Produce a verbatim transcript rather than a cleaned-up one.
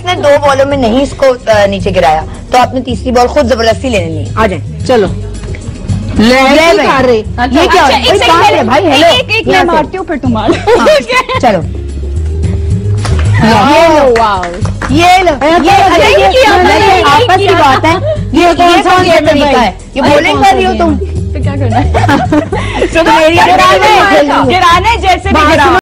आपने दो बॉलों में नहीं इसको नीचे गिराया तो आपने तीसरी बॉल खुद जबरदस्ती लेने ली। आ जाए चलो ले रहे ये क्या है भाई? हेलो एक मैं मारती हूँ फिर तुम मारो। चलो ये लो ये आपस की बात है। ये कौन सा ये तरीका है? ये बॉलिंग कर रही हो तुम तो क्या करना है? गिराने गिराने जैसे भी गिराओ।